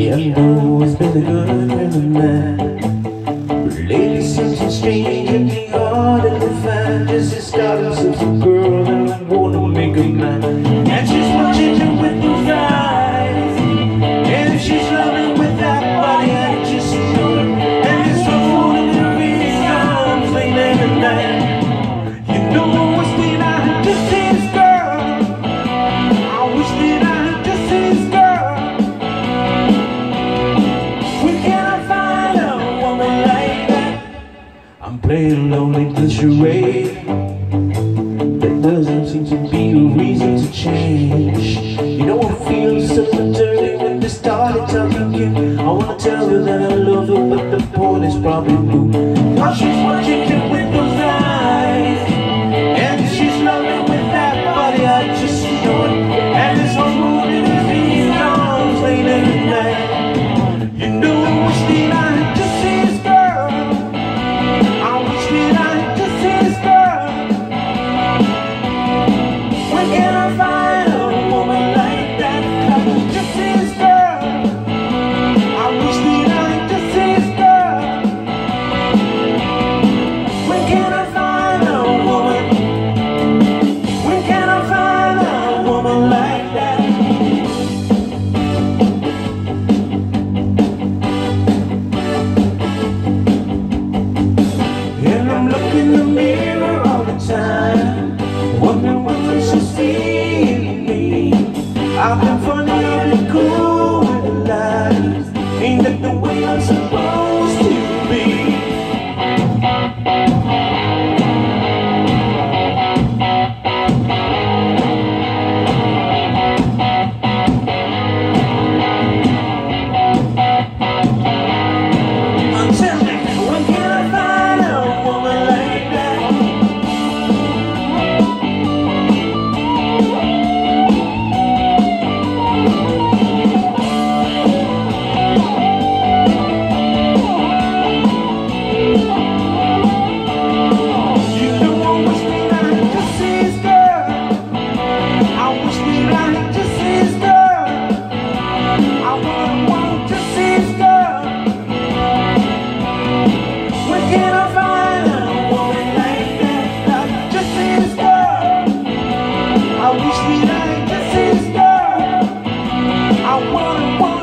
I've always been a good friend of mine, but lately something strange in the heart of the fan. Jessie started some girl and I wanna make her mine. And she's watching you with those eyes, and she's loving with that body. I just know it, and it's so holding her in his arms late in the night. You know I wish that I had to see this girl. I wish that I had to see this girl. Where can I find a woman like that? I'm playing lonely the charade. There doesn't seem to be a reason to change. You know I feel so dirty when they started talking. I wanna tell her that I love her, but the point is probably moot. Now she's watching you with those eyes, and she's loving with that body. I just know it, and it's all moving in these arms late in the night. You know I wish that I had to see this girl. I wish that I had to see this girl. Where can I find a woman like that? I want to see this girl. I wish that I had to see this girl. Where can I find a woman? Where can I find a woman like that? And I'm looking in the mirror all the time, wondering what she's seeing me. I've been funny, I've been cool with the lies. Ain't that the way I'm supposed to be? Tell me, when can I find a woman like that? You know I wish that I had to see this girl. I wish that I had to see this girl. I want to see this girl. Where can I find a woman like that? I just see this girl. I wish that I had to see this girl. I wanna